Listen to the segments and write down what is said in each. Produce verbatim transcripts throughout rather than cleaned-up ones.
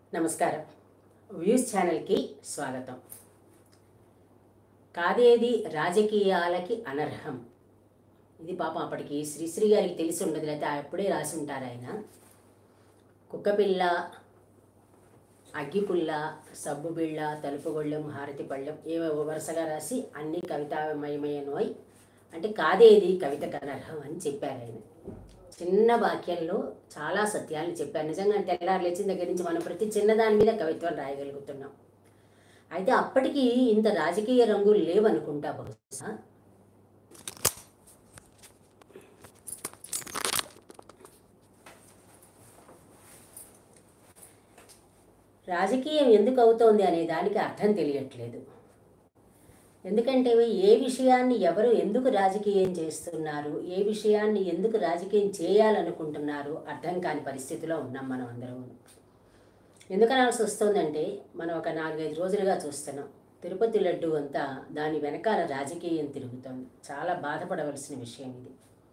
నమస్కారం. వ్యూస్ ఛానల్కి స్వాగతం. కాదేది రాజకీయాలకి అనర్హం. ఇది పాపం అప్పటికి శ్రీశ్రీ గారికి తెలిసి ఉండదు, లేకపోతే అప్పుడే రాసి ఉంటారు ఆయన. కుక్కపిల్ల, అగ్గిపుల్ల, సబ్బు బిళ్ళ, తలుపుగొళ్ళెం, హారతి పళ్ళెం ఏవో వరుసగా రాసి అన్ని కవితామయమయనోయ్ అంటే కాదేది కవితకు అనర్హం అని చెప్పారు ఆయన. చిన్న వాక్యంలో చాలా సత్యాలను చెప్పారు. నిజంగా తెల్లారు లేచిన దగ్గర నుంచి మనం ప్రతి చిన్నదాని మీద కవిత్వం రాయగలుగుతున్నాం. అయితే అప్పటికి ఇంత రాజకీయ రంగులు లేవనుకుంటా బహుశా. రాజకీయం ఎందుకు అవుతోంది అనే దానికి అర్థం తెలియట్లేదు. ఎందుకంటే ఏ విషయాన్ని ఎవరు ఎందుకు రాజకీయం చేస్తున్నారు, ఏ విషయాన్ని ఎందుకు రాజకీయం చేయాలనుకుంటున్నారు అర్థం కాని పరిస్థితిలో ఉన్నాం మనం అందరం. ఎందుకు అనాల్సి వస్తుందంటే మనం ఒక నాలుగైదు రోజులుగా చూస్తున్నాం తిరుపతి లడ్డు అంతా దాని వెనకాల రాజకీయం తిరుగుతోంది. చాలా బాధపడవలసిన విషయం ఇది.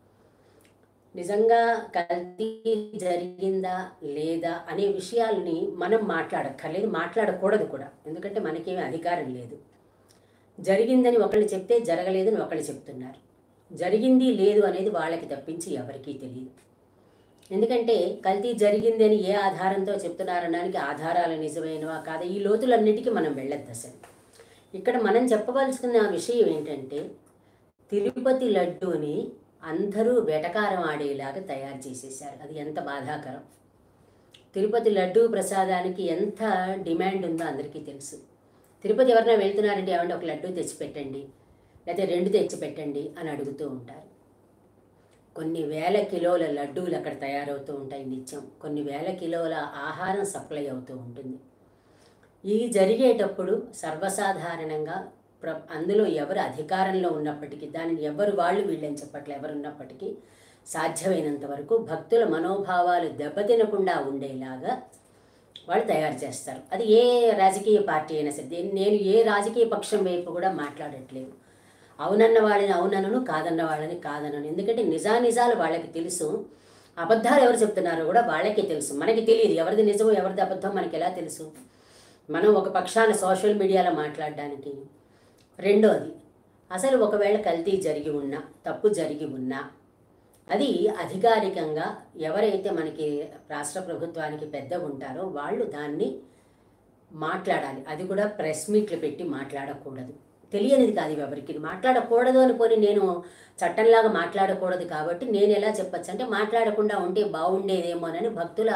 నిజంగా కల్తీ జరిగిందా లేదా అనే విషయాలని మనం మాట్లాడక్కర్లేదు, మాట్లాడకూడదు కూడా. ఎందుకంటే మనకేమీ అధికారం లేదు. జరిగిందని ఒకళ్ళు చెప్తే జరగలేదని ఒకళ్ళు చెప్తున్నారు. జరిగింది లేదు అనేది వాళ్ళకి తప్పించి ఎవరికీ తెలియదు. ఎందుకంటే కల్తీ జరిగిందని ఏ ఆధారంతో చెప్తున్నారనడానికి ఆధారాలు నిజమైనవా కాదా ఈ లోతులన్నిటికీ మనం వెళ్ళొద్దు అసలు. ఇక్కడ మనం చెప్పవలసిన విషయం ఏంటంటే తిరుపతి లడ్డూని అందరూ వెటకారం ఆడేలాగా తయారు చేసేసారు. అది ఎంత బాధాకరం. తిరుపతి లడ్డూ ప్రసాదానికి ఎంత డిమాండ్ ఉందో అందరికీ తెలుసు. తిరుపతి ఎవరైనా వెళ్తున్నారంటే ఏమంటే ఒక లడ్డూ తెచ్చిపెట్టండి, లేకపోతే రెండు తెచ్చిపెట్టండి అని అడుగుతూ ఉంటారు. కొన్ని వేల కిలోల లడ్డూలు అక్కడ తయారవుతూ ఉంటాయి నిత్యం. కొన్ని వేల కిలోల ఆహారం సప్లై అవుతూ ఉంటుంది. ఇది జరిగేటప్పుడు సర్వసాధారణంగా ప్ర అందులో ఎవరు అధికారంలో ఉన్నప్పటికీ, దానిని ఎవరు వాళ్ళు వీళ్ళని చెప్పట్లే, ఎవరు ఉన్నప్పటికీ సాధ్యమైనంత వరకు భక్తుల మనోభావాలు దెబ్బతినకుండా ఉండేలాగా వాళ్ళు తయారు చేస్తారు. అది ఏ రాజకీయ పార్టీ అయినా సరే. నేను ఏ రాజకీయ పక్షం వైపు కూడా మాట్లాడట్లేదు. అవునన్న వాళ్ళని అవునను, కాదన్న వాళ్ళని కాదనను. ఎందుకంటే నిజానిజాలు వాళ్ళకి తెలుసు. అబద్ధాలు ఎవరు చెప్తున్నారో కూడా వాళ్ళకే తెలుసు. మనకి తెలియదు ఎవరిది నిజమో ఎవరిది అబద్ధం మనకి ఎలా తెలుసు. మనం ఒక పక్షాన సోషల్ మీడియాలో మాట్లాడడానికి. రెండోది, అసలు ఒకవేళ కల్తీ జరిగి ఉన్నా, తప్పు జరిగి ఉన్నా అది అధికారికంగా ఎవరైతే మనకి రాష్ట్ర ప్రభుత్వానికి పెద్దగా ఉంటారో వాళ్ళు దాన్ని మాట్లాడాలి. అది కూడా ప్రెస్ మీట్లు పెట్టి మాట్లాడకూడదు. తెలియనిది కాదు ఎవరికి. మాట్లాడకూడదు అనుకొని నేను చట్టంలాగా మాట్లాడకూడదు కాబట్టి నేను ఎలా చెప్పచ్చు అంటే మాట్లాడకుండా ఉంటే బాగుండేదేమోనని భక్తుల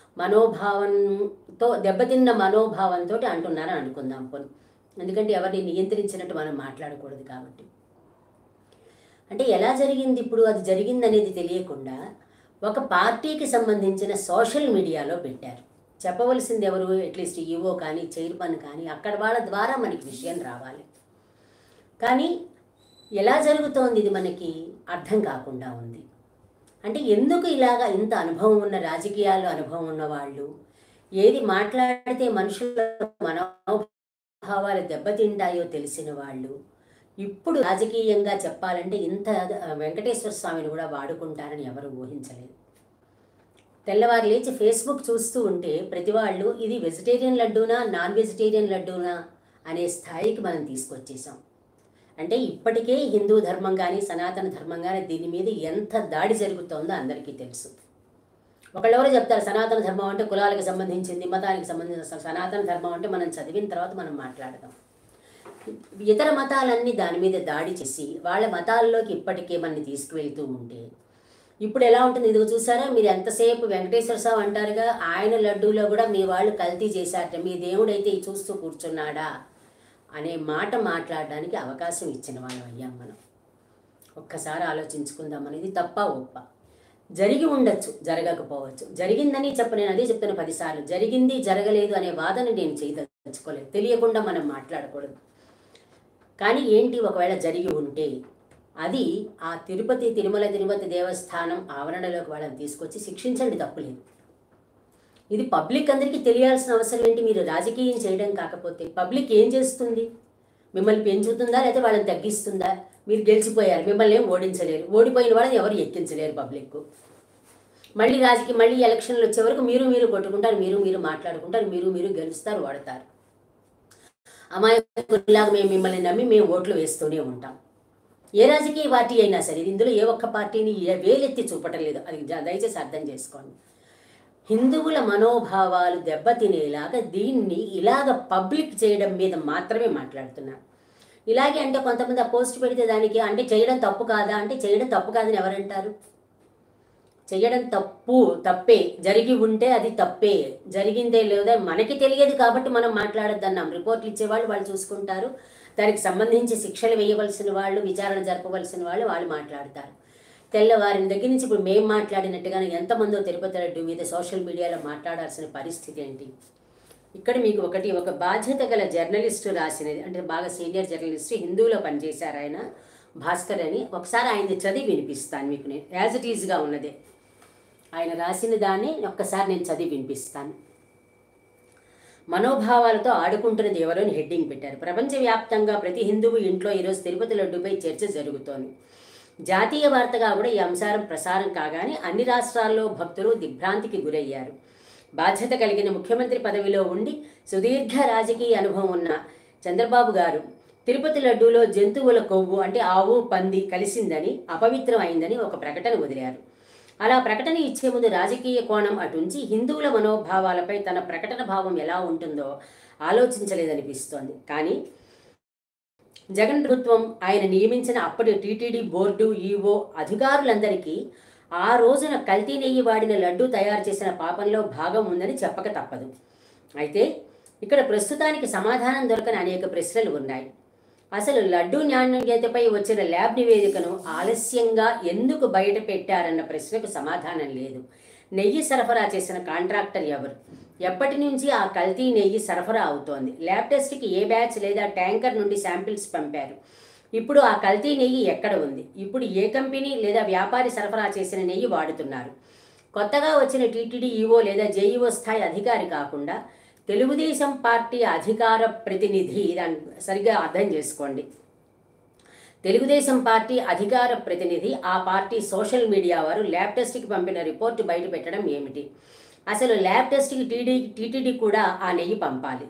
మనోభావంతో దెబ్బతిన్న మనోభావంతో అంటున్నారని అనుకుందాం పోనీ. ఎందుకంటే ఎవరిని నియంత్రించినట్టు మనం మాట్లాడకూడదు కాబట్టి. అంటే ఎలా జరిగింది ఇప్పుడు అది జరిగింది అనేది తెలియకుండా ఒక పార్టీకి సంబంధించిన సోషల్ మీడియాలో పెట్టారు. చెప్పవలసింది ఎవరు? అట్లీస్ట్ ఈవో కానీ చైర్మన్ కానీ అక్కడ వాళ్ళ ద్వారా మనకి విషయం రావాలి. కానీ ఎలా జరుగుతోంది ఇది మనకి అర్థం కాకుండా ఉంది. అంటే ఎందుకు ఇలాగా ఇంత అనుభవం ఉన్న రాజకీయాల్లో అనుభవం ఉన్న వాళ్ళు ఏది మాట్లాడితే మనుషుల మనోభావాలు దెబ్బతింటాయో తెలిసిన వాళ్ళు ఇప్పుడు రాజకీయంగా చెప్పాలంటే ఇంత వెంకటేశ్వర స్వామిని కూడా వాడుకుంటారని ఎవరు ఊహించలేదు. తెల్లవారు లేచి ఫేస్బుక్ చూస్తూ ఉంటే ప్రతి వాళ్ళు ఇది వెజిటేరియన్ లడ్డూనా నాన్ వెజిటేరియన్ లడ్డూనా అనే స్థాయికి మనం తీసుకొచ్చేసాం. అంటే ఇప్పటికే హిందూ ధర్మం కానీ సనాతన ధర్మం కానీ దీని మీద ఎంత దాడి జరుగుతోందో అందరికీ తెలుసు. ఒకళ్ళెవరో చెప్తారు సనాతన ధర్మం అంటే కులాలకు సంబంధించింది, మతానికి సంబంధించిన. సనాతన ధర్మం అంటే మనం చదివిన తర్వాత మనం మాట్లాడదాం. ఇతర మతాలన్నీ దాని మీద దాడి చేసి వాళ్ళ మతాల్లోకి ఇప్పటికే మనని తీసుకువెళ్తూ ఉంటే ఇప్పుడు ఎలా ఉంటుంది? ఇదిగో చూసారా, మీరు ఎంతసేపు వెంకటేశ్వర స్వామి అంటారుగా, ఆయన లడ్డూలో కూడా మీ వాళ్ళు కల్తీ చేశారట, మీ దేవుడైతే చూస్తూ కూర్చున్నాడా అనే మాట మాట్లాడడానికి అవకాశం ఇచ్చిన వాళ్ళం అయ్యాం మనం. ఒక్కసారి ఆలోచించుకుందాం. అనేది తప్ప ఒప్ప. జరిగి ఉండొచ్చు, జరగకపోవచ్చు. జరిగిందని చెప్ప నేను అదే చెప్తాను పదిసార్లు. జరిగింది జరగలేదు అనే వాదన నేను చేయదలుచుకోలేదు. తెలియకుండా మనం మాట్లాడకూడదు. కానీ ఏంటి, ఒకవేళ జరిగి ఉంటే అది ఆ తిరుపతి తిరుమల తిరుపతి దేవస్థానం ఆవరణలోకి వాళ్ళని తీసుకొచ్చి శిక్షించండి, తప్పులేదు. ఇది పబ్లిక్ అందరికీ తెలియాల్సిన అవసరం ఏంటి? మీరు రాజకీయం చేయడం కాకపోతే పబ్లిక్ ఏం చేస్తుంది? మిమ్మల్ని పెంచుతుందా లేకపోతే వాళ్ళని తగ్గిస్తుందా? మీరు గెలిచిపోయారు, మిమ్మల్ని ఏం ఓడించలేరు. ఓడిపోయిన వాళ్ళని ఎవరు ఎక్కించలేరు పబ్లిక్. మళ్ళీ రాజకీయ మళ్ళీ ఎలక్షన్లు వచ్చే వరకు మీరు మీరు కొట్టుకుంటారు, మీరు మీరు మాట్లాడుకుంటారు, మీరు మీరు గెలుస్తారు, వాడతారు. అమాయకులాగా మేము మిమ్మల్ని నమ్మి మేము ఓట్లు వేస్తూనే ఉంటాం. ఏ రాజకీయ పార్టీ అయినా సరే, ఇందులో ఏ ఒక్క పార్టీని వేలెత్తి చూపటం లేదు, అది దయచేసి అర్థం చేసుకోండి. హిందువుల మనోభావాలు దెబ్బతినేలాగా దీన్ని ఇలాగ పబ్లిక్ చేయడం మీద మాత్రమే మాట్లాడుతున్నారు. ఇలాగే అంటే కొంతమంది ఆ పోస్ట్ పెడితే దానికి అంటే చేయడం తప్పు కాదా అంటే చేయడం తప్పు కాదని ఎవరంటారు? చేయడం తప్పు తప్పే, జరిగి ఉంటే అది తప్పే, జరిగిందే లేదా మనకి తెలియదు కాబట్టి మనం మాట్లాడొద్దన్నాం. రిపోర్ట్లు ఇచ్చేవాళ్ళు వాళ్ళు చూసుకుంటారు, దానికి సంబంధించి శిక్షలు వేయవలసిన వాళ్ళు, విచారణ జరపవలసిన వాళ్ళు వాళ్ళు మాట్లాడతారు. తెల్లవారిన దగ్గర నుంచి ఇప్పుడు మేము మాట్లాడినట్టుగానే ఎంతమందో తిరుపతి లడ్డు మీద సోషల్ మీడియాలో మాట్లాడాల్సిన పరిస్థితి ఏంటి? ఇక్కడ మీకు ఒకటి ఒక బాధ్యత గల జర్నలిస్టు రాసినది, అంటే బాగా సీనియర్ జర్నలిస్ట్, హిందూలో పనిచేశారు ఆయన, భాస్కర్ అని. ఒకసారి ఆయనది చదివి వినిపిస్తాను మీకు, నేను యాజ్ ఇట్ ఈజ్గా ఉన్నదే ఆయన రాసిన దాన్ని ఒక్కసారి నేను చదివి వినిపిస్తాను. మనోభావాలతో ఆడుకుంటున్నది ఎవరో అని హెడ్డింగ్ పెట్టారు. ప్రపంచవ్యాప్తంగా ప్రతి హిందువు ఇంట్లో ఈరోజు తిరుపతి లడ్డుపై చర్చ జరుగుతోంది. జాతీయ వార్తగా కూడా ఈ అంశారం ప్రసారం కాగానే అన్ని రాష్ట్రాల్లో భక్తులు దిగ్భ్రాంతికి గురయ్యారు. బాధ్యత కలిగిన ముఖ్యమంత్రి పదవిలో ఉండి సుదీర్ఘ రాజకీయ అనుభవం ఉన్న చంద్రబాబు గారు తిరుపతి లడ్డూలో జంతువుల కొవ్వు అంటే ఆవు పంది కలిసిందని, అపవిత్రం అయిందని ఒక ప్రకటన వదిలారు. అలా ప్రకటన ఇచ్చే ముందు రాజకీయ కోణం అటుంచి హిందువుల మనోభావాలపై తన ప్రకటన భావం ఎలా ఉంటుందో ఆలోచించలేదనిపిస్తోంది. కానీ జగన్ ప్రభుత్వం ఆయన నియమించిన అప్పటి టీటీడీ బోర్డు ఈవో అధికారులందరికీ ఆ రోజున కల్తీ నెయ్యి వాడిన లడ్డు తయారు చేసిన పాపంలో భాగం ఉందని చెప్పక తప్పదు. అయితే ఇక్కడ ప్రస్తుతానికి సమాధానం దొరకని అనేక ప్రశ్నలు ఉన్నాయి. అసలు లడ్డూ నాణ్యతపై వచ్చిన ల్యాబ్ నివేదికను ఆలస్యంగా ఎందుకు బయట పెట్టారన్న ప్రశ్నకు సమాధానం లేదు. నెయ్యి సరఫరా చేసిన కాంట్రాక్టర్ ఎవరు? ఎప్పటి నుంచి ఆ కల్తీ నెయ్యి సరఫరా అవుతోంది? ల్యాబ్ టెస్ట్కి ఏ బ్యాచ్ లేదా ట్యాంకర్ నుండి శాంపిల్స్ పంపారు? ఇప్పుడు ఆ కల్తీ నెయ్యి ఎక్కడ ఉంది? ఇప్పుడు ఏ కంపెనీ లేదా వ్యాపారి సరఫరా చేసిన నెయ్యి వాడుతున్నారు? కొత్తగా వచ్చిన టీటీడీ ఈవో లేదా జేఈఓ స్థాయి అధికారి కాకుండా తెలుగుదేశం పార్టీ అధికార ప్రతినిధి, దాన్ని సరిగ్గా అర్థం చేసుకోండి, తెలుగుదేశం పార్టీ అధికార ప్రతినిధి ఆ పార్టీ సోషల్ మీడియా వారు ల్యాబ్ టెస్ట్కి పంపిన రిపోర్టు బయట పెట్టడం ఏమిటి? అసలు ల్యాబ్ టెస్ట్కి టీడీ టీటీడీ కూడా ఆ నెయ్యి పంపాలి,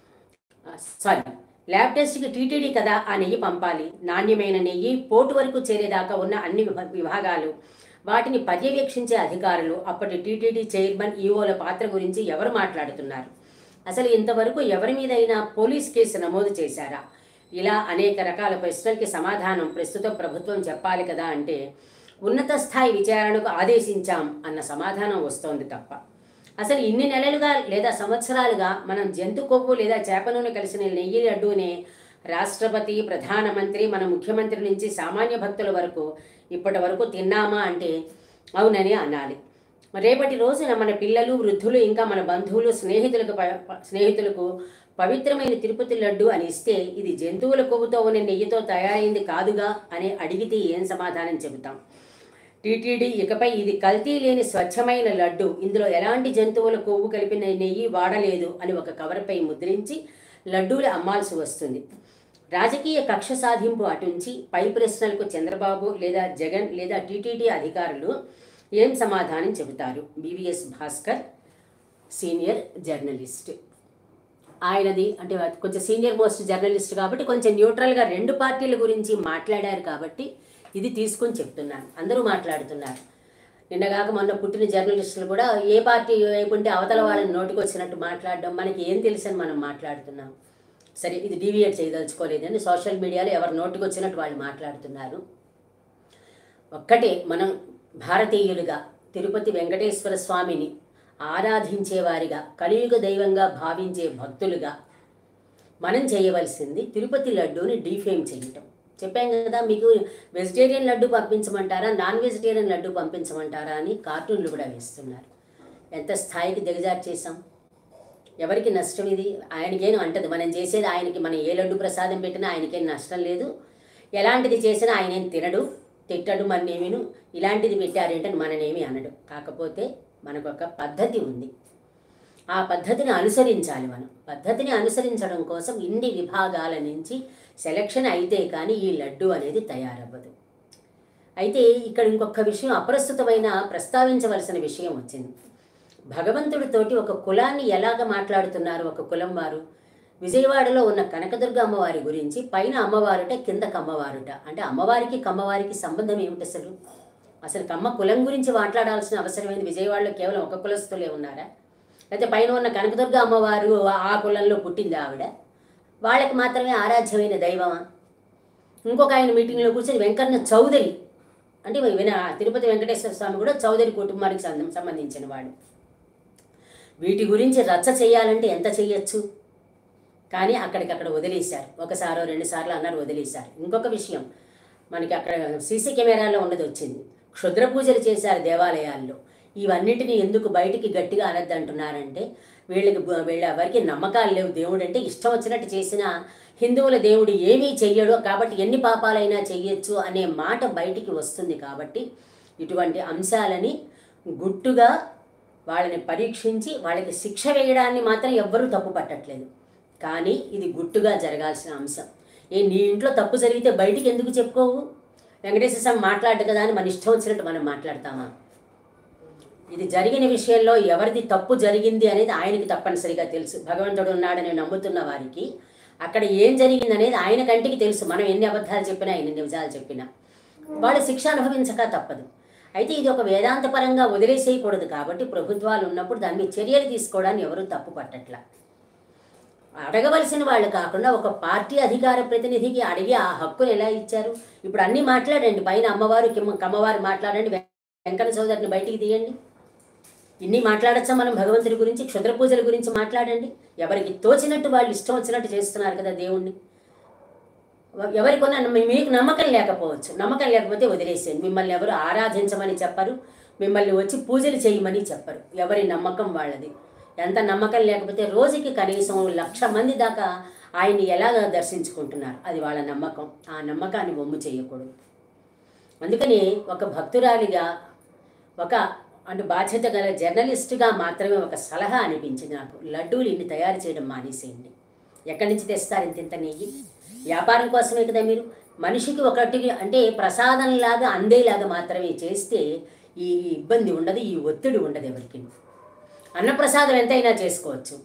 సారీ ల్యాబ్ టెస్ట్కి టీటీడీ కదా ఆ నెయ్యి పంపాలి. నాణ్యమైన నెయ్యి పోటు వరకు చేరేదాకా ఉన్న అన్ని విభాగాలు, వాటిని పర్యవేక్షించే అధికారులు, అప్పటి టీటీడీ చైర్మన్ ఈఓల పాత్ర గురించి ఎవరు మాట్లాడుతున్నారు? అసలు ఇంతవరకు ఎవరి మీదైనా పోలీస్ కేసు నమోదు చేశారా? ఇలా అనేక రకాల ప్రశ్నలకి సమాధానం ప్రస్తుతం ప్రభుత్వం చెప్పాలి కదా అంటే ఉన్నత స్థాయి విచారణకు ఆదేశించాం అన్న సమాధానం వస్తోంది తప్ప, అసలు ఇన్ని నెలలుగా లేదా సంవత్సరాలుగా మనం జంతు కొవ్వు లేదా చేప నూనె కలిసిన నెయ్యి లడ్డూనే రాష్ట్రపతి, ప్రధానమంత్రి, మన ముఖ్యమంత్రి నుంచి సామాన్య భక్తుల వరకు ఇప్పటి వరకు తిన్నామా అంటే అవునని అనాలి. రేపటి రోజున మన పిల్లలు, వృద్ధులు, ఇంకా మన బంధువులు, స్నేహితులకు స్నేహితులకు పవిత్రమైన తిరుపతి లడ్డు అని ఇస్తే ఇది జంతువుల కొవ్వుతో ఉన్న నెయ్యితో తయారైంది కాదుగా అని అడిగితే ఏం సమాధానం చెబుతాం? టీటీడీ ఇకపై ఇది కల్తీ లేని స్వచ్ఛమైన లడ్డు, ఇందులో ఎలాంటి జంతువుల కొవ్వు కలిపిన నెయ్యి వాడలేదు అని ఒక కవర్పై ముద్రించి లడ్డూలు అమ్మాల్సి వస్తుంది. రాజకీయ కక్ష సాధింపు అటుంచి పై ప్రశ్నలకు చంద్రబాబు లేదా జగన్ లేదా టీటీడీ అధికారులు ఏం సమాధానం చెబుతారు? బీవీఎస్ భాస్కర్ సీనియర్ జర్నలిస్ట్, ఆయనది అంటే కొంచెం సీనియర్ మోస్ట్ జర్నలిస్ట్ కాబట్టి కొంచెం న్యూట్రల్గా రెండు పార్టీల గురించి మాట్లాడారు కాబట్టి ఇది తీసుకొని చెప్తున్నాను. అందరూ మాట్లాడుతున్నారు. నిన్నగాక మొన్న పుట్టిన జర్నలిస్టులు కూడా ఏ పార్టీ వైపుంటే అవతల వాళ్ళని నోటికి వచ్చినట్టు మాట్లాడడం మనకి ఏం తెలుసని మనం మాట్లాడుతున్నాం. సరే, ఇది డీవియేట్ చేయదలుచుకోలేదని సోషల్ మీడియాలో ఎవరు నోటికి వచ్చినట్టు వాళ్ళు మాట్లాడుతున్నారు. ఒక్కటే, మనం భారతీయులుగా తిరుపతి వెంకటేశ్వర స్వామిని ఆరాధించేవారిగా, కలియుగ దైవంగా భావించే భక్తులుగా మనం చేయవలసింది తిరుపతి లడ్డూని డీఫేమ్ చేయటం. చెప్పాం కదా మీకు, వెజిటేరియన్ లడ్డు పంపించమంటారా, నాన్ వెజిటేరియన్ లడ్డు పంపించమంటారా అని కార్టూన్లు కూడా వేస్తున్నారు. ఎంత స్థాయికి దిగజారు చేసాం. ఎవరికి నష్టం ఇది? ఆయనకేం అంటది, మనం చేసేది ఆయనకి, మనం ఏ లడ్డు ప్రసాదం పెట్టినా ఆయనకేం నష్టం లేదు. ఎలాంటిది చేసినా ఆయనేం తినడు, తిట్టడు, మననేమిను ఇలాంటిది పెట్టారేంటని మననేమి అనడు. కాకపోతే మనకు ఒక పద్ధతి ఉంది, ఆ పద్ధతిని అనుసరించాలి. మనం పద్ధతిని అనుసరించడం కోసం ఇన్ని విభాగాల నుంచి సెలక్షన్ అయితే కానీ ఈ లడ్డు అనేది తయారవ్వదు. అయితే ఇక్కడ ఇంకొక విషయం అప్రస్తుతమైన ప్రస్తావించవలసిన విషయం వచ్చింది. భగవంతుడితోటి ఒక కులాన్ని ఎలాగ మాట్లాడుతున్నారు ఒక కులం వారు. విజయవాడలో ఉన్న కనకదుర్గ అమ్మవారి గురించి పైన అమ్మవారుట కిందకు అమ్మవారుట. అంటే అమ్మవారికి కమ్మవారికి సంబంధం ఏమిటి అసలు? అసలు కమ్మ కులం గురించి మాట్లాడాల్సిన అవసరమైంది. విజయవాడలో కేవలం ఒక కులస్తులే ఉన్నారా? అయితే పైన ఉన్న కనకదుర్గ అమ్మవారు ఆ కులంలో పుట్టింది ఆవిడ, వాళ్ళకి మాత్రమే ఆరాధ్యమైన దైవమా? ఇంకొక ఆయన మీటింగ్లో కూర్చొని వెంకన్న చౌదరి అంటే విన తిరుపతి వెంకటేశ్వర స్వామి కూడా చౌదరి కుటుంబానికి సంబంధించిన వాడు. వీటి గురించి రచ్చ చేయాలంటే ఎంత చెయ్యొచ్చు, కానీ అక్కడికక్కడ వదిలేశారు. ఒకసారో రెండు సార్లు అన్నారు, వదిలేశారు. ఇంకొక విషయం మనకి అక్కడ సీసీ కెమెరాలో ఉన్నది వచ్చింది. క్షుద్ర పూజలు చేశారు దేవాలయాల్లో. ఇవన్నిటిని ఎందుకు బయటికి గట్టిగా అనద్దంటున్నారంటే వీళ్ళకి వీళ్ళ ఎవరికి నమ్మకాలు లేవు. దేవుడు అంటే ఇష్టం వచ్చినట్టు చేసిన హిందువుల దేవుడు ఏమీ చెయ్యడు కాబట్టి ఎన్ని పాపాలైనా చెయ్యొచ్చు అనే మాట బయటికి వస్తుంది. కాబట్టి ఇటువంటి అంశాలని గుట్టుగా వాళ్ళని పరీక్షించి వాళ్ళకి శిక్ష వేయడాన్ని మాత్రం ఎవ్వరూ తప్పు పట్టట్లేదు. కానీ ఇది గుట్టుగా జరగాల్సిన అంశం. ఏ నీ ఇంట్లో తప్పు జరిగితే బయటికి ఎందుకు చెప్పుకోవు? వెంకటేశ్వర స్వామి మాట్లాడు కదా అని మన ఇష్టం వచ్చినట్టు మనం మాట్లాడతామా? ఇది జరిగిన విషయంలో ఎవరిది తప్పు జరిగింది అనేది ఆయనకి తప్పనిసరిగా తెలుసు. భగవంతుడు ఉన్నాడని నమ్ముతున్న వారికి అక్కడ ఏం జరిగింది అనేది ఆయన కంటికి తెలుసు. మనం ఎన్ని అబద్ధాలు చెప్పినా ఎన్ని నిజాలు చెప్పినా వాళ్ళు శిక్ష అనుభవించక తప్పదు. అయితే ఇది ఒక వేదాంతపరంగా వదిలేసేయకూడదు. కాబట్టి ప్రభుత్వాలు ఉన్నప్పుడు దాన్ని చర్యలు తీసుకోవడాన్ని ఎవరూ తప్పు పట్టట్లా. అడగవలసిన వాళ్ళు కాకుండా ఒక పార్టీ అధికార ప్రతినిధికి అడిగి ఆ హక్కును ఎలా ఇచ్చారు? ఇప్పుడు అన్నీ మాట్లాడండి, పైన అమ్మవారు కమ్మవారు మాట్లాడండి, వెంకన్న చౌదరిని బయటికి తీయండి. ఇన్ని మాట్లాడచ్చా మనం భగవంతుడి గురించి? క్షుద్ర పూజల గురించి మాట్లాడండి. ఎవరికి తోచినట్టు వాళ్ళు ఇష్టం వచ్చినట్టు చేస్తున్నారు కదా దేవుణ్ణి. ఎవరి కొన్నా మీకు నమ్మకం లేకపోవచ్చు, నమ్మకం లేకపోతే వదిలేసేయండి. మిమ్మల్ని ఎవరు ఆరాధించమని చెప్పరు, మిమ్మల్ని వచ్చి పూజలు చేయమని చెప్పరు. ఎవరి నమ్మకం వాళ్ళది. ఎంత నమ్మకం లేకపోతే రోజుకి కనీసం లక్ష మంది దాకా ఆయన్ని ఎలాగ దర్శించుకుంటున్నారు, అది వాళ్ళ నమ్మకం. ఆ నమ్మకాన్ని వమ్ము చేయకూడదు. అందుకని ఒక భక్తురాలిగా, ఒక అంటే బాధ్యత గల జర్నలిస్టుగా మాత్రమే ఒక సలహా అనిపించింది నాకు. లడ్డూలు ఇన్ని తయారు చేయడం మానేసేయండి. ఎక్కడి నుంచి తెస్తారు ఇంత ఇంత నెయ్యి? వ్యాపారం కోసమే కదా మీరు. మనిషికి ఒకటి అంటే ప్రసాదంలాగా అందేలాగా మాత్రమే చేస్తే ఈ ఇబ్బంది ఉండదు, ఈ ఒత్తిడి ఉండదు ఎవరికి. అన్నప్రసాదం ఎంతైనా చేసుకోవచ్చు,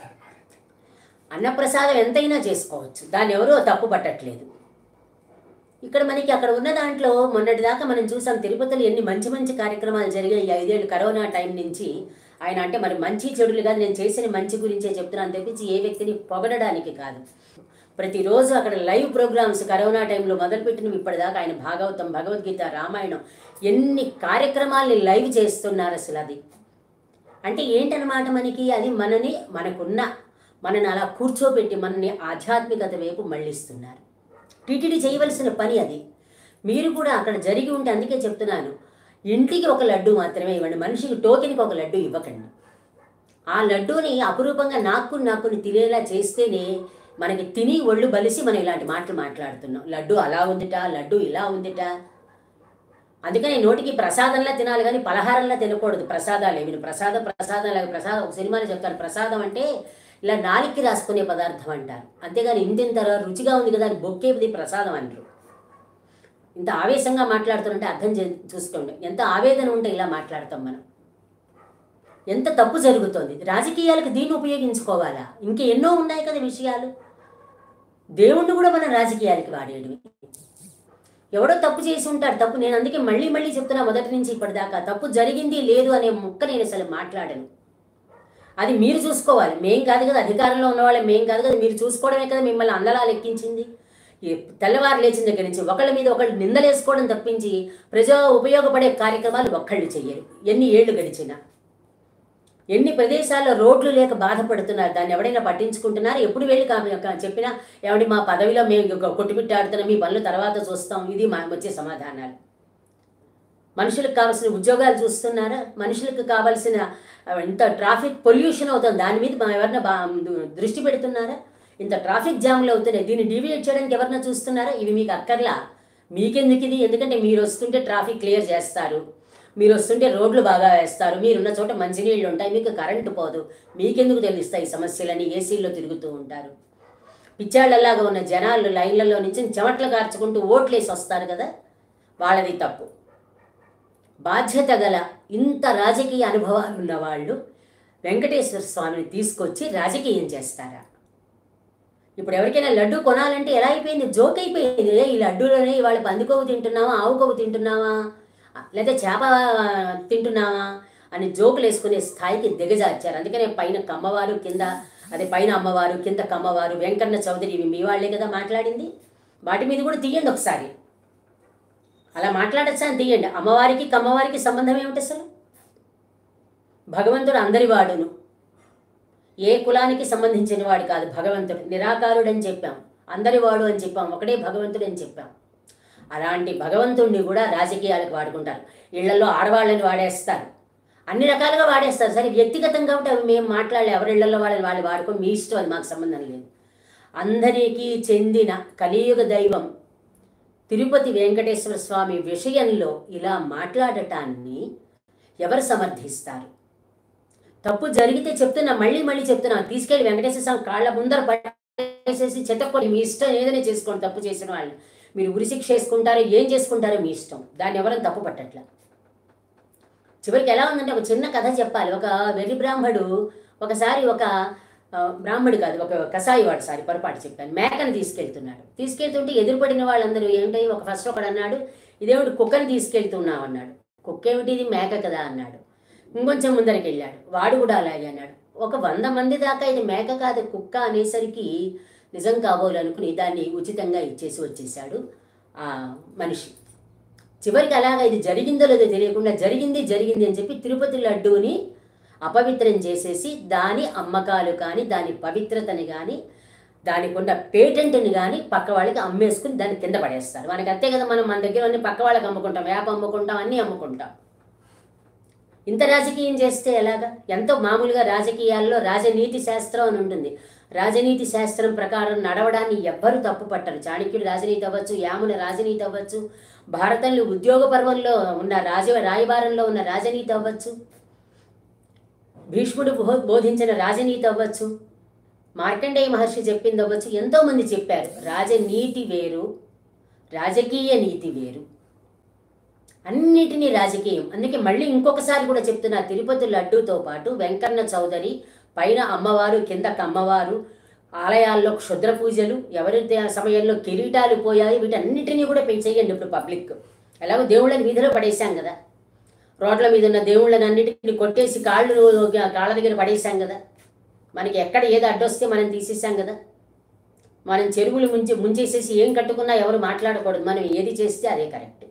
అన్నప్రసాదం ఎంతైనా చేసుకోవచ్చు, దాన్ని ఎవరో తప్పు పట్టట్లేదు. ఇక్కడ మనకి అక్కడ ఉన్న దాంట్లో మొన్నటిదాకా మనం చూసాం తిరుపతిలో ఎన్ని మంచి మంచి కార్యక్రమాలు జరిగాయి. ఈ ఐదేళ్ళు కరోనా టైం నుంచి ఆయన అంటే మరి మంచి చెడులు కాదు, నేను చేసిన మంచి గురించే చెప్తున్నాను తప్పించి ఏ వ్యక్తిని పొగడడానికి కాదు. ప్రతిరోజు అక్కడ లైవ్ ప్రోగ్రామ్స్ కరోనా టైంలో మొదలుపెట్టినవి ఇప్పటిదాకా ఆయన భాగవతం, భగవద్గీత, రామాయణం ఎన్ని కార్యక్రమాల్ని లైవ్ చేస్తున్నారు. అసలు అది అంటే ఏంటన్నమాట మనకి, అది మనని మనకున్న మనని అలా కూర్చోబెట్టి మనని ఆధ్యాత్మికత వైపు మళ్ళిస్తున్నారు. టీటీడీ చేయవలసిన పని అది. మీరు కూడా అక్కడ జరిగి ఉంటే అందుకే చెప్తున్నాను, ఇంటికి ఒక లడ్డు మాత్రమే ఇవ్వండి, మనిషికి టోకెన్కి ఒక లడ్డు ఇవ్వకండి. ఆ లడ్డూని అపురూపంగా నాక్కుని నాక్కుని తినేలా చేస్తేనే మనకి తిని ఒళ్ళు బలిసి మనం ఇలాంటి మాటలు మాట్లాడుతున్నాం. లడ్డు అలా ఉందిట, లడ్డు ఇలా ఉందిట. అందుకని నోటికి ప్రసాదంలా తినాలి కానీ పలహారంలా తినకూడదు. ప్రసాదాలు ఏమి ప్రసాదం ప్రసాదం లాగా ప్రసాదం ఒక సినిమాలో చెప్తారు, ప్రసాదం అంటే ఇలా నాలికి రాసుకునే పదార్థం అంటారు. అంతేగాని ఇంతింత రుచిగా ఉంది కదా అని బొక్కేది ప్రసాదం అంటారు. ఇంత ఆవేశంగా మాట్లాడుతుంటే అర్థం చే చూసుకోండి ఎంత ఆవేదన ఉంటే ఇలా మాట్లాడతాం మనం. ఎంత తప్పు జరుగుతుంది. రాజకీయాలకు దీన్ని ఉపయోగించుకోవాలా? ఇంకా ఎన్నో ఉన్నాయి కదా విషయాలు. దేవుణ్ణి కూడా మనం రాజకీయాలకి వాడేయడమే. ఎవడో తప్పు చేసి ఉంటాడు, తప్పు. నేను అందుకే మళ్ళీ మళ్ళీ చెప్తున్నా మొదటి నుంచి ఇప్పటిదాకా, తప్పు జరిగింది లేదు అనే ముక్క నేను అసలు మాట్లాడను. అది మీరు చూసుకోవాలి, మేం కాదు కదా. అధికారంలో ఉన్నవాళ్ళే మేం కాదు కదా, మీరు చూసుకోవడమే కదా మిమ్మల్ని అందలా లెక్కించింది. తెల్లవారు లేచిన దగ్గర నుంచి ఒకళ్ళ మీద ఒకళ్ళు నిందలేసుకోవడం తప్పించి ప్రజా ఉపయోగపడే కార్యక్రమాలు ఒక్కళ్ళు చెయ్యరు. ఎన్ని ఏళ్ళు గడిచినా, ఎన్ని ప్రదేశాల్లో రోడ్లు లేక బాధపడుతున్నారు, దాన్ని ఎవడైనా పట్టించుకుంటున్నారు? ఎప్పుడు వెళ్ళి చెప్పినా ఏమంటే మా పదవిలో మేము కొట్టుమిట్టాడుతున్నాం, మీ పనులు తర్వాత చూస్తాం, ఇది మా వచ్చే సమాధానాలు. మనుషులకు కావాల్సిన ఉద్యోగాలు చూస్తున్నారా? మనుషులకు కావాల్సిన ఇంత ట్రాఫిక్ పొల్యూషన్ అవుతుంది, దాని మీద మా ఎవరన్నా బా దృష్టి పెడుతున్నారా? ఇంత ట్రాఫిక్ జామ్లు అవుతున్నాయి, దీన్ని డీవియేట్ చేయడానికి ఎవరన్నా చూస్తున్నారా? ఇవి మీకు అక్కర్లా, మీకెందుకు ఇది? ఎందుకంటే మీరు వస్తుంటే ట్రాఫిక్ క్లియర్ చేస్తారు, మీరు వస్తుంటే రోడ్లు బాగా వేస్తారు, మీరున్న చోట మంచినీళ్ళు ఉంటాయి, మీకు కరెంటు పోదు, మీకెందుకు తెలుస్తాయి సమస్యలని? ఏసీల్లో తిరుగుతూ ఉంటారు. పిచ్చాళ్ళలాగా ఉన్న జనాలు లైన్లలో నుంచి చెమట్లు కార్చుకుంటూ ఓట్లేసి వస్తారు కదా, వాళ్ళది తప్పు. బాధ్యత గల ఇంత రాజకీయ అనుభవాలు ఉన్నవాళ్ళు వెంకటేశ్వర స్వామిని తీసుకొచ్చి రాజకీయం చేస్తారా? ఇప్పుడు ఎవరికైనా లడ్డు కొనాలంటే ఎలా అయిపోయింది? జోక్ అయిపోయింది. ఈ లడ్డూలోనే ఇవాళ పందికొవ్వు తింటున్నావా, ఆవు కొవ్వు తింటున్నావా, లేదా చేప తింటున్నావా అని జోకులు వేసుకునే స్థాయికి దిగజార్చారు. అందుకనే పైన కమ్మవారు, కింద అదే పైన అమ్మవారు, కింద కమ్మవారు, వెంకన్న చౌదరి, ఇవి మీ వాళ్ళే కదా మాట్లాడింది. వాటి మీద కూడా తీయండి ఒకసారి. అలా మాట్లాడచ్చా అని తీయండి. అమ్మవారికి కమ్మవారికి సంబంధం ఏమిటి అసలు? భగవంతుడు అందరి వాడును, ఏ కులానికి సంబంధించిన వాడు కాదు భగవంతుడు. నిరాకారుడు అని చెప్పాం, అందరి వాడు అని చెప్పాం, ఒకటే భగవంతుడు అని చెప్పాం. అలాంటి భగవంతుడిని కూడా రాజకీయాలకు వాడుకుంటారు. ఇళ్లలో ఆడవాళ్ళని వాడేస్తారు, అన్ని రకాలుగా వాడేస్తారు. సరే వ్యక్తిగతం కాబట్టి అవి మేము మాట్లాడలే, ఎవరి ఇళ్లలో వాళ్ళని వాళ్ళు వాడుకొని మీ ఇష్టం, అది మాకు సంబంధం లేదు. అందరికీ చెందిన కలియుగ దైవం తిరుపతి వెంకటేశ్వర స్వామి విషయంలో ఇలా మాట్లాడటాన్ని ఎవరు సమర్థిస్తారు? తప్పు జరిగితే చెప్తున్నా, మళ్ళీ మళ్ళీ చెప్తున్నా, తీసుకెళ్ళి వెంకటేశ్వర స్వామి కాళ్ళ ముందర పట్టేసేసి చెత్తకొని మీ ఇష్టం ఏదైనా చేసుకోండి. తప్పు చేసిన వాళ్ళు మీరు ఉరిశిక్ష చేసుకుంటారో ఏం చేసుకుంటారో మీ ఇష్టం, దాన్ని ఎవరైనా తప్పు పట్టట్లా. చివరికి ఎలా ఉందంటే, ఒక చిన్న కథ చెప్పాలి. ఒక వెర్రి బ్రాహ్మడు ఒకసారి, ఒక బ్రాహ్మడు కాదు, ఒక కసాయి వాడు, సారి పొరపాటు చెప్పాను, మేకను తీసుకెళ్తున్నాడు. తీసుకెళ్తుంటే ఎదురుపడిన వాళ్ళందరూ ఏంటి, ఒక ఫస్ట్ ఒకడు అన్నాడు, ఇదేమిటి కుక్కని తీసుకెళ్తున్నావు అన్నాడు. కుక్క ఏమిటి, ఇది మేక కదా అన్నాడు. ఇంకొంచెం ముందరికి వెళ్ళాడు, వాడు కూడా అలాగే అన్నాడు. ఒక వంద మంది దాకా ఇది మేక కాదు కుక్క అనేసరికి నిజం కాబోలనుకుని దాన్ని ఉచితంగా ఇచ్చేసి వచ్చేసాడు ఆ మనిషి. చివరికి అలాగా ఇది జరిగిందో లేదో తెలియకుండా జరిగింది జరిగింది అని చెప్పి తిరుపతి లడ్డూని అపవిత్రం చేసేసి దాని అమ్మకాలు కానీ, దాని పవిత్రతని కానీ, దానికి ఉన్న పేటెంట్ని కానీ పక్క వాళ్ళకి అమ్మేసుకుని దాన్ని కింద పడేస్తారు. మనకి అంతే కదా, మనం మన దగ్గర అన్ని పక్క వాళ్ళకి అమ్ముకుంటాం, వేప అమ్ముకుంటాం, అన్నీ అమ్ముకుంటాం. ఇంత రాజకీయం చేస్తే ఎలాగా? ఎంతో మామూలుగా రాజకీయాల్లో రాజనీతి శాస్త్రం అని ఉంటుంది. రాజనీతి శాస్త్రం ప్రకారం నడవడాన్ని ఎవ్వరూ తప్పు పట్టరు. చాణక్యుడు రాజనీతి అవ్వచ్చు, యామున రాజనీతి అవ్వచ్చు, భారతంలో ఉద్యోగ పర్వంలో ఉన్న రాజ రాయబారంలో ఉన్న రాజనీతి అవ్వచ్చు, భీష్ముడు బోధించిన రాజనీతి అవ్వచ్చు, మార్కండేయ మహర్షి చెప్పింది అవ్వచ్చు, ఎంతోమంది చెప్పారు. రాజనీతి వేరు, రాజకీయ నీతి వేరు, అన్నిటినీ రాజకీయం. అందుకే మళ్ళీ ఇంకొకసారి కూడా చెప్తున్నా, తిరుపతి లడ్డూతో పాటు వెంకన్న చౌదరి, పైన అమ్మవారు, కింద కమ్మవారు, ఆలయాల్లో క్షుద్ర పూజలు, ఎవరి సమయంలో కిరీటాలు పోయాయి, వీటన్నిటినీ కూడా పెంచేయండి. ఇప్పుడు పబ్లిక్ ఎలాగో దేవుళ్ళని వీధిలో పడేశాం కదా, రోడ్ల మీద ఉన్న దేవుళ్ళని అన్నిటిని కొట్టేసి కాళ్ళు కాళ్ళ దగ్గర పడేసాం కదా, మనకి ఎక్కడ ఏది అడ్డొస్తే మనం తీసేసాం కదా, మనం చెరువులు ముంచి ముంచేసేసి ఏం కట్టుకున్నా ఎవరు మాట్లాడకూడదు, మనం ఏది చేస్తే అదే కరెక్ట్.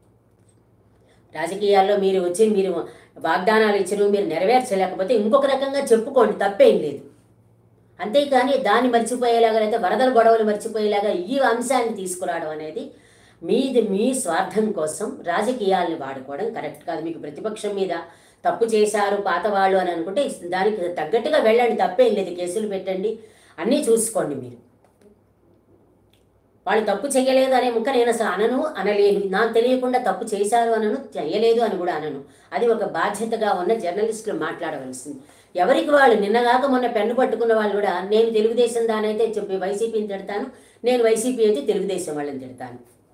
రాజకీయాల్లో మీరు వచ్చి మీరు వాగ్దానాలు ఇచ్చిన మీరు నెరవేర్చలేకపోతే ఇంకొక రకంగా చెప్పుకోండి, తప్పేం లేదు. అంతేకాని దాన్ని మర్చిపోయేలాగా అయితే వరదల గొడవలు మర్చిపోయేలాగా ఈ అంశాన్ని తీసుకురావడం అనేది మీది మీ స్వార్థం కోసం రాజకీయాలను వాడుకోవడం కరెక్ట్ కాదు. మీకు ప్రతిపక్షం మీద తప్పు చేశారు పాత వాళ్ళు అని అనుకుంటే దానికి తగ్గట్టుగా వెళ్ళండి, తప్పేం లేదు, కేసులు పెట్టండి, అన్నీ చూసుకోండి. మీరు వాళ్ళు తప్పు చేయలేదు అనే ముక్క నేను అసలు అనను, అనలేను. నాకు తెలియకుండా తప్పు చేశారు అనను, చేయలేదు అని కూడా అనను. అది ఒక బాధ్యతగా ఉన్న జర్నలిస్టులు మాట్లాడవలసింది. ఎవరికి వాళ్ళు నిన్నగాక మొన్న పెన్ను పట్టుకున్న వాళ్ళు కూడా నేను తెలుగుదేశం దానైతే చెప్పి వైసీపీని తిడతాను, నేను వైసీపీ అయితే తెలుగుదేశం వాళ్ళని తిడతాను.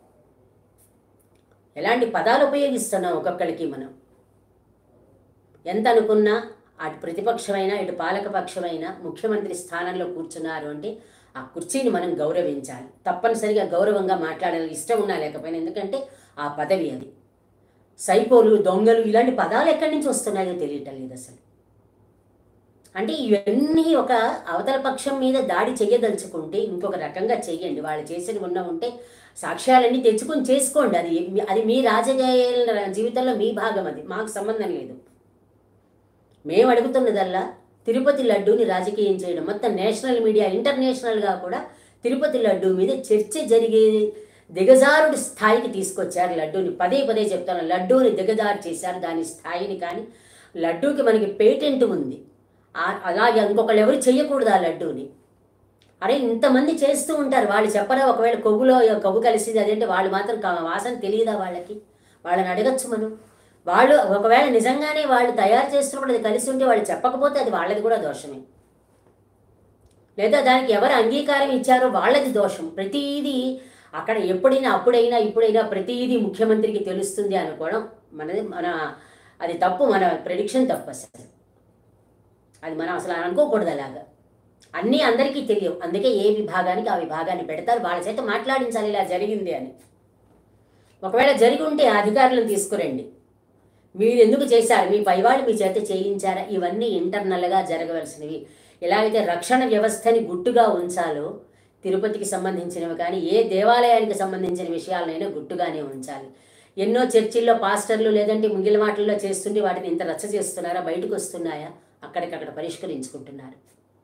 ఎలాంటి పదాలు ఉపయోగిస్తున్నాం ఒక్కొక్కరికి మనం. ఎంత అనుకున్నా అటు ప్రతిపక్షమైనా ఇటు పాలకపక్షమైనా ముఖ్యమంత్రి స్థానంలో కూర్చున్నారు అంటే ఆ కుర్చీని మనం గౌరవించాలి, తప్పనిసరిగా గౌరవంగా మాట్లాడాలి, ఇష్టం ఉన్నా లేకపోయినా. ఎందుకంటే ఆ పదవి అది. సైకోలు, దొంగలు ఇలాంటి పదాలు ఎక్కడి నుంచి వస్తున్నాయో తెలియటం లేదు అసలు. అంటే ఇవన్నీ ఒక అవతల పక్షం మీద దాడి చెయ్యదలుచుకుంటే ఇంకొక రకంగా చెయ్యండి. వాళ్ళు చేసిన ఉన్న ఉంటే సాక్ష్యాలన్నీ తెచ్చుకొని చేసుకోండి. అది అది మీ రాజకీయ జీవితంలో మీ భాగం, అది మాకు సంబంధం లేదు. మేము అడుగుతున్నదల్లా తిరుపతి లడ్డూని రాజకీయం చేయడం. మొత్తం నేషనల్ మీడియా, ఇంటర్నేషనల్గా కూడా తిరుపతి లడ్డూ మీద చర్చ జరిగే దిగజారుడి స్థాయికి తీసుకొచ్చారు లడ్డూని. పదే పదే చెప్తాను, లడ్డూని దిగజారు చేశారు దాని స్థాయిని. కానీ లడ్డూకి మనకి పేటెంట్ ఉంది, అలాగే ఇంకొకళ్ళు ఎవరు చెయ్యకూడదు ఆ లడ్డూని. అరే ఇంతమంది చేస్తూ ఉంటారు, వాళ్ళు చెప్పరా ఒకవేళ కొవ్వులో కొవ్వు కలిసింది అదేంటే వాళ్ళు మాత్రం వాసన తెలియదా వాళ్ళకి? వాళ్ళని అడగచ్చు మనం. వాళ్ళు ఒకవేళ నిజంగానే వాళ్ళు తయారు చేస్తున్నప్పుడు అది కలిసి ఉంటే వాళ్ళు చెప్పకపోతే అది వాళ్ళది కూడా దోషమే. లేదా దానికి ఎవరు అంగీకారం ఇచ్చారో వాళ్ళది దోషం. ప్రతిదీ అక్కడ ఎప్పుడైనా అప్పుడైనా ఇప్పుడైనా ప్రతిదీ ముఖ్యమంత్రికి తెలుస్తుంది అనుకోవడం మనది మన అది తప్పు. మన ప్రెడిక్షన్ తప్పు అసలు. అది మనం అసలు అనుకోకూడదు అలాగా. అన్నీ అందరికీ తెలియవు, అందుకే ఏ విభాగానికి ఆ విభాగాన్ని పెడతారు, వాళ్ళ చేత మాట్లాడించాలి ఇలా జరిగింది అని. ఒకవేళ జరిగి ఉంటే అధికారులను తీసుకురండి, మీరు ఎందుకు చేశారు, మీ పైవాళ్ళు మీ చేత చేయించారా, ఇవన్నీ ఇంటర్నల్గా జరగవలసినవి. ఎలాగైతే రక్షణ వ్యవస్థని గుట్టుగా ఉంచాలో తిరుపతికి సంబంధించినవి కానీ ఏ దేవాలయానికి సంబంధించిన విషయాలనైనా గుట్టుగానే ఉంచాలి. ఎన్నో చర్చిల్లో పాస్టర్లు లేదంటే ముంగిల మాటల్లో చేస్తుంటే వాటిని ఇంత రచ్చ చేస్తున్నారా, బయటకు వస్తున్నాయా, అక్కడికక్కడ పరిష్కరించుకుంటున్నారు.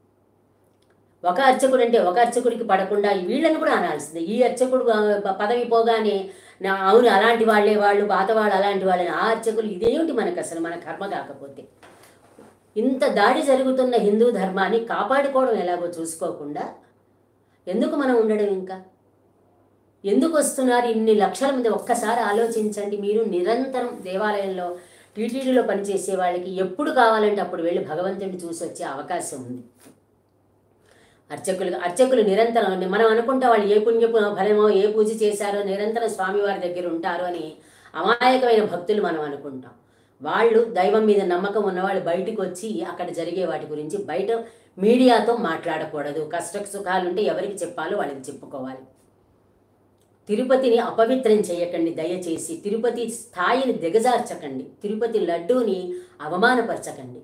ఒక అర్చకుడు అంటే ఒక అర్చకుడికి పడకుండా వీళ్ళని కూడా అనాల్సిందే. ఈ అర్చకుడు పదవి పోగానే నా అవును అలాంటి వాళ్ళే వాళ్ళు పాతవాళ్ళు అలాంటి వాళ్ళని ఆ అర్చకులు, ఇదేమిటి మనకు అసలు మన కర్మ కాకపోతే. ఇంత దాడి జరుగుతున్న హిందూ ధర్మాన్ని కాపాడుకోవడం ఎలాగో చూసుకోకుండా ఎందుకు మనం ఉండడం, ఇంకా ఎందుకు వస్తున్నారు ఇన్ని లక్షల మంది? ఒక్కసారి ఆలోచించండి. మీరు నిరంతరం దేవాలయంలో టీటీడీలో పనిచేసే వాళ్ళకి ఎప్పుడు కావాలంటే అప్పుడు వెళ్ళి భగవంతుడిని చూసి వచ్చే అవకాశం ఉంది. అర్చకులు అర్చకులు నిరంతరం మనం అనుకుంటా వాళ్ళు ఏ పుణ్య ఫలమో ఏ పూజ చేశారో నిరంతరం స్వామివారి దగ్గర ఉంటారు అని అమాయకమైన భక్తులు మనం అనుకుంటాం. వాళ్ళు దైవం మీద నమ్మకం ఉన్నవాళ్ళు బయటకు వచ్చి అక్కడ జరిగే వాటి గురించి బయట మీడియాతో మాట్లాడకూడదు. కష్ట సుఖాలు ఉంటే ఎవరికి చెప్పాలో వాళ్ళకి చెప్పుకోవాలి. తిరుపతిని అపవిత్రం చేయకండి దయచేసి. తిరుపతి స్థాయిని దిగజార్చకండి. తిరుపతి లడ్డూని అవమానపరచకండి.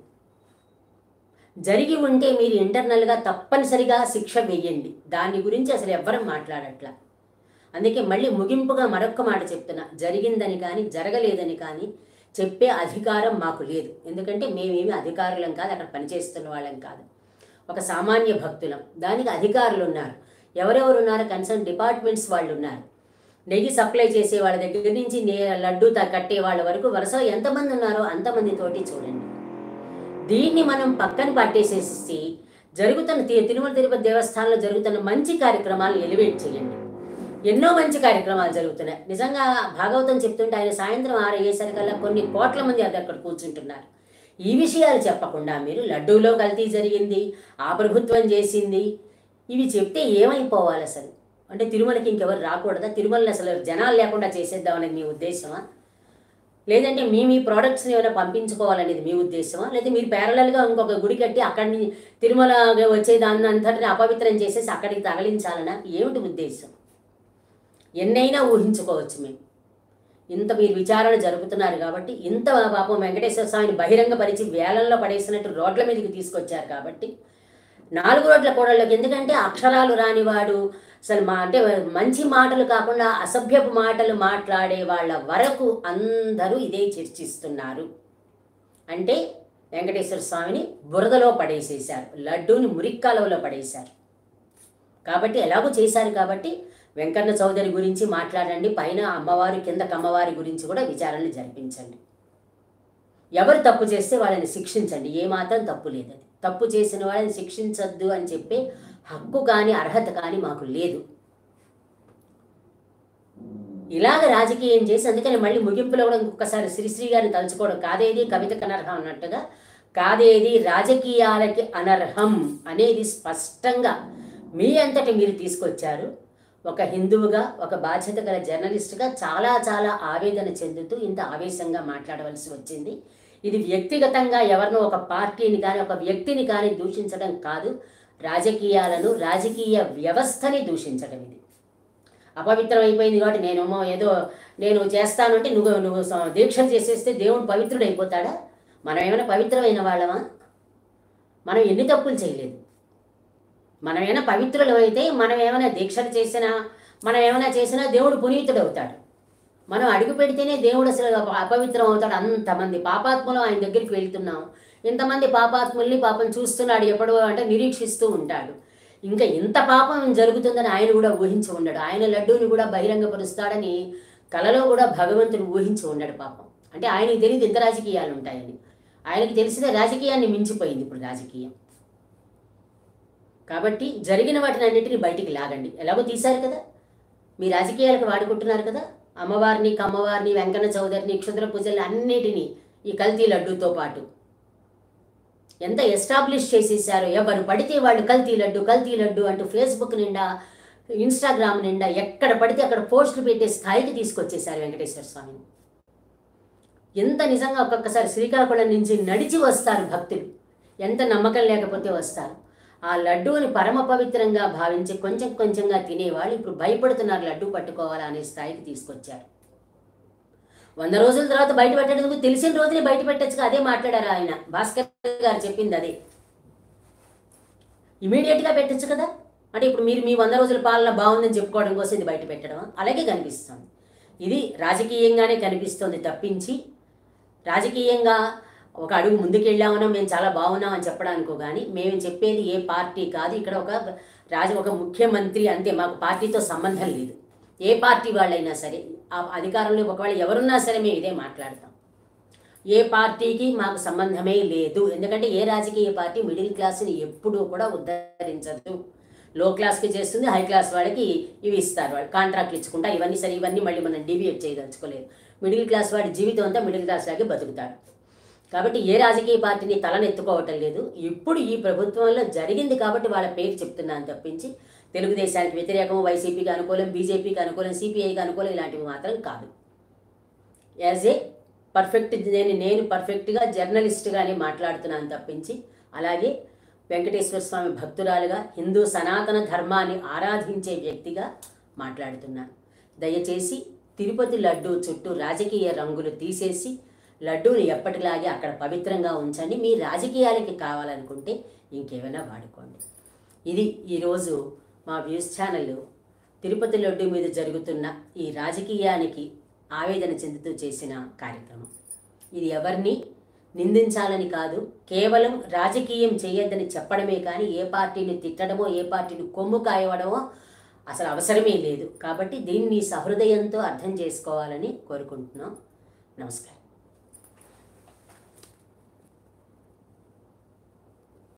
జరిగి ఉంటే మీరు ఇంటర్నల్గా తప్పనిసరిగా శిక్ష వేయండి. దాని గురించి అసలు ఎవ్వరం మాట్లాడట్లా. అందుకే మళ్ళీ ముగింపుగా మరొక్క మాట చెప్తున్నా, జరిగిందని కానీ జరగలేదని కానీ చెప్పే అధికారం మాకు లేదు. ఎందుకంటే మేమేమి అధికారులం కాదు, అక్కడ పనిచేస్తున్న వాళ్ళం కాదు, ఒక సామాన్య భక్తులం. దానికి అధికారులు ఉన్నారు. ఎవరెవరు ఉన్నారు? కన్సర్న్ డిపార్ట్మెంట్స్ వాళ్ళు ఉన్నారు. నెయ్యి సప్లై చేసే వాళ్ళ దగ్గర నుంచి నే లడ్డూ కట్టే వాళ్ళ వరకు వరుసలో ఎంతమంది ఉన్నారో అంతమందితోటి చూడండి. దీన్ని మనం పక్కన పట్టేసేసి జరుగుతున్న తిరుమల తిరుపతి దేవస్థానంలో జరుగుతున్న మంచి కార్యక్రమాలు ఎలివేట్ చేయండి. ఎన్నో మంచి కార్యక్రమాలు జరుగుతున్నాయి. నిజంగా భాగవతం చెప్తుంటే ఆయన సాయంత్రం ఆరు అయ్యేసరికల్లా కొన్ని కోట్ల మంది అది అక్కడ కూర్చుంటున్నారు. ఈ విషయాలు చెప్పకుండా మీరు లడ్డూలో కల్తీ జరిగింది, ఆ ప్రభుత్వం చేసింది, ఇవి చెప్తే ఏమైపోవాలి అసలు? అంటే తిరుమలకి ఇంకెవరు రాకూడదా? తిరుమలని అసలు జనాలు లేకుండా చేసేద్దామనేది మీ ఉద్దేశమా? లేదంటే మీ మీ ప్రోడక్ట్స్ని ఏమైనా పంపించుకోవాలనేది మీ ఉద్దేశమా? లేదా మీరు ప్యారలల్గా ఇంకొక గుడి కట్టి అక్కడిని తిరుమల వచ్చే దాన్ని అంతటిని అపవిత్రం చేసేసి అక్కడికి తగలించాలనా? ఏమిటి ఉద్దేశం? ఎన్నైనా ఊహించుకోవచ్చు మేము. ఇంత మీరు విచారణ జరుపుతున్నారు కాబట్టి, ఇంత పాపం వెంకటేశ్వర స్వామిని బహిరంగపరిచి వేలల్లో పడేసినట్టు రోడ్ల మీదకి తీసుకొచ్చారు కాబట్టి, నాలుగు రోడ్ల కూడళ్ళకి, ఎందుకంటే అక్షరాలు రానివాడు అసలు మా అంటే మంచి మాటలు కాకుండా అసభ్యపు మాటలు మాట్లాడే వాళ్ళ వరకు అందరూ ఇదే చర్చిస్తున్నారు. అంటే వెంకటేశ్వర స్వామిని బురదలో పడేసేశారు, లడ్డూని మురిక్కాలవలో పడేశారు. కాబట్టి ఎలాగో చేశారు కాబట్టి వెంకన్న చౌదరి గురించి మాట్లాడండి, పైన అమ్మవారి కిందకి అమ్మవారి గురించి కూడా విచారణలు జరిపించండి. ఎవరు తప్పు చేస్తే వాళ్ళని శిక్షించండి, ఏమాత్రం తప్పు లేదని. తప్పు చేసిన వాళ్ళని శిక్షించద్దు అని చెప్పే హక్కు కానీ అర్హత కానీ మాకు లేదు. ఇలాగ రాజకీయం చేసి, అందుకని మళ్ళీ ముగింపులో కూడా ఇంకొకసారి శ్రీశ్రీ గారిని తలుచుకోవడం, కాదేది కవితకు అనర్హం అన్నట్టుగా కాదేది రాజకీయాలకి అనర్హం అనేది స్పష్టంగా మీ అంతటి మీరు తీసుకొచ్చారు. ఒక హిందువుగా, ఒక బాధ్యత గల జర్నలిస్ట్గా చాలా చాలా ఆవేదన చెందుతూ ఇంత ఆవేశంగా మాట్లాడవలసి వచ్చింది. ఇది వ్యక్తిగతంగా ఎవరినో ఒక పార్టీని కానీ ఒక వ్యక్తిని కానీ దూషించడం కాదు, రాజకీయాలను రాజకీయ వ్యవస్థని దూషించడం. ఇది అపవిత్రం అయిపోయింది కాబట్టి నేనేమో ఏదో నేను చేస్తానంటే నువ్వు నువ్వు దీక్ష చేసేస్తే దేవుడు పవిత్రుడు అయిపోతాడా? మనం ఏమైనా పవిత్రమైన వాళ్ళమా? మనం ఎన్ని తప్పులు చేయలేదు. మనం ఏమైనా పవిత్రులు అయితే, మనం ఏమైనా దీక్షలు చేసినా, మనం ఏమైనా చేసినా దేవుడు పునీతుడు అవుతాడు. మనం అడుగు పెడితేనే దేవుడు అసలు అపవిత్రం అవుతాడు. అంతమంది పాపాత్ములు ఆయన దగ్గరికి వెళ్తున్నాం, ఇంతమంది పాపాత్ముల్ని పాపం చూస్తున్నాడు ఎప్పుడు అంటే నిరీక్షిస్తూ ఉంటాడు. ఇంకా ఇంత పాపం జరుగుతుందని ఆయన కూడా ఊహించి ఉండడు. ఆయన లడ్డూని కూడా బహిరంగపరుస్తాడని కలలో కూడా భగవంతుడు ఊహించి ఉండడు పాపం. అంటే ఆయనకి తెలియదు ఇంత రాజకీయాలు ఉంటాయని. ఆయనకి తెలిసిన రాజకీయాన్ని మించిపోయింది ఇప్పుడు రాజకీయం. కాబట్టి జరిగిన వాటిని అన్నింటినీ బయటికి లాగండి. ఎలాగో తీశారు కదా, మీ రాజకీయాలకు వాడుకుంటున్నారు కదా, అమ్మవారిని కమ్మవారిని వెంకన్న చౌదరిని క్షుద్ర పూజల్ని అన్నిటినీ ఈ కల్తీ లడ్డూతో పాటు ఎంత ఎస్టాబ్లిష్ చేసేసారో. ఎవరు పడితే వాళ్ళు కల్తీ లడ్డు కల్తీ లడ్డు అంటూ ఫేస్బుక్ నిండా ఇన్స్టాగ్రామ్ నిండా ఎక్కడ పడితే అక్కడ పోస్టులు పెట్టే స్థాయికి తీసుకొచ్చేసారు వెంకటేశ్వర స్వామిని. ఎంత నిజంగా ఒక్కొక్కసారి శ్రీకాకుళం నుంచి నడిచి వస్తారు భక్తులు, ఎంత నమ్మకం లేకపోతే వస్తారు. ఆ లడ్డూని పరమ పవిత్రంగా భావించి కొంచెం కొంచెంగా తినేవాళ్ళు ఇప్పుడు భయపడుతున్నారు లడ్డూ పట్టుకోవాలా అనే స్థాయికి తీసుకొచ్చారు. వంద రోజుల తర్వాత బయట పెట్టేందుకు తెలిసిన రోజునే బయట పెట్టచ్చుగా, అదే మాట్లాడారు ఆయన. భాస్కర్ గారు చెప్పింది అదే. ఇమీడియట్గా పెట్టచ్చు కదా. అంటే ఇప్పుడు మీరు మీ వంద రోజుల పాలన బాగుందని చెప్పుకోవడం కోసం ఇది బయట పెట్టడం అలాగే కనిపిస్తుంది. ఇది రాజకీయంగానే కనిపిస్తుంది తప్పించి రాజకీయంగా ఒక అడుగు ముందుకెళ్ళామనో మేము చాలా బాగున్నాం అని చెప్పడానికో కానీ మేము చెప్పేది ఏ పార్టీ కాదు. ఇక్కడ ఒక రాజ ఒక ముఖ్యమంత్రి అంతే, మాకు పార్టీతో సంబంధం లేదు. ఏ పార్టీ వాళ్ళైనా సరే ఆ అధికారంలో ఒకవేళ ఎవరున్నా సరే మేము ఇదే మాట్లాడతాం. ఏ పార్టీకి మాకు సంబంధమే లేదు. ఎందుకంటే ఏ రాజకీయ పార్టీ మిడిల్ క్లాస్ని ఎప్పుడూ కూడా ఉద్ధరించదు. లో క్లాస్కి చేస్తుంది, హై క్లాస్ వాళ్ళకి ఇవి ఇస్తారు, వాళ్ళు కాంట్రాక్ట్లు ఇచ్చుకుంటా ఇవన్నీ సరే ఇవన్నీ మళ్ళీ మనం డివియేట్ చేయదలుచుకోలేదు. మిడిల్ క్లాస్ వాడి జీవితం అంతా మిడిల్ క్లాస్ లాగే బతుకుతాడు. కాబట్టి ఏ రాజకీయ పార్టీని తలనెత్తుకోవటం లేదు. ఇప్పుడు ఈ ప్రభుత్వంలో జరిగింది కాబట్టి వాళ్ళ పేరు చెప్తున్నాను తప్పించి తెలుగుదేశానికి వ్యతిరేకం, వైసీపీకి అనుకూలం, బీజేపీకి అనుకూలం, సిపిఐకి అనుకూలం ఇలాంటివి మాత్రం కాదు. యాజ్ ఏ పర్ఫెక్ట్ నేను నేను పర్ఫెక్ట్గా జర్నలిస్ట్గానే మాట్లాడుతున్నాను తప్పించి అలాగే వెంకటేశ్వర స్వామి భక్తురాలుగా హిందూ సనాతన ధర్మాన్ని ఆరాధించే వ్యక్తిగా మాట్లాడుతున్నాను. దయచేసి తిరుపతి లడ్డూ చుట్టూ రాజకీయ రంగులు తీసేసి లడ్డూని ఎప్పటిలాగే అక్కడ పవిత్రంగా ఉంచండి. మీ రాజకీయాలకి కావాలనుకుంటే ఇంకేమైనా వాడుకోండి. ఇది ఈరోజు మా వ్యూస్ ఛానల్ తిరుపతి లడ్డూ మీద జరుగుతున్న ఈ రాజకీయానికి ఆవేదన చెందుతూ చేసిన కార్యక్రమం. ఇది ఎవరిని నిందించాలని కాదు, కేవలం రాజకీయం చేయొద్దని చెప్పడమే కానీ ఏ పార్టీని తిట్టడమో ఏ పార్టీని కొమ్ము కాయవడమో అసలు అవసరమే లేదు. కాబట్టి దీన్ని సహృదయంతో అర్థం చేసుకోవాలని కోరుకుంటున్నాం. నమస్కారం.